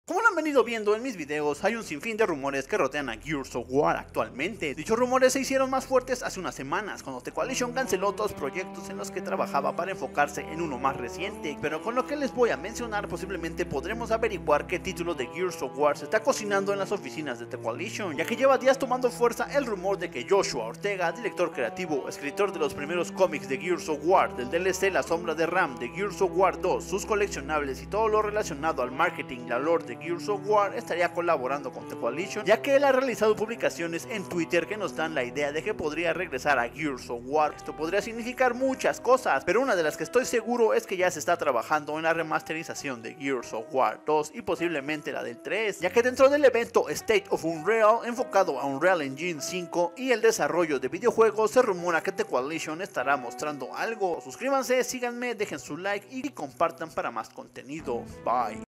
Como lo han venido viendo en mis videos, hay un sinfín de rumores que rodean a Gears of War actualmente. Dichos rumores se hicieron más fuertes hace unas semanas, cuando The Coalition canceló todos los proyectos en los que trabajaba para enfocarse en uno más reciente, pero con lo que les voy a mencionar posiblemente podremos averiguar qué título de Gears of War se está cocinando en las oficinas de The Coalition, ya que lleva días tomando fuerza el rumor de que Joshua Ortega, director creativo, escritor de los primeros cómics de Gears of War, del DLC La Sombra de Ram, de Gears of War 2, sus coleccionables y todo lo relacionado al marketing y la lore de Gears of War, estaría colaborando con The Coalition, ya que él ha realizado publicaciones en Twitter que nos dan la idea de que podría regresar a Gears of War. Esto podría significar muchas cosas, pero una de las que estoy seguro es que ya se está trabajando en la remasterización de Gears of War 2 y posiblemente la del 3, ya que dentro del evento State of Unreal, enfocado a Unreal Engine 5 y el desarrollo de videojuegos, se rumora que The Coalition estará mostrando algo. Suscríbanse, síganme, dejen su like y compartan para más contenido. Bye.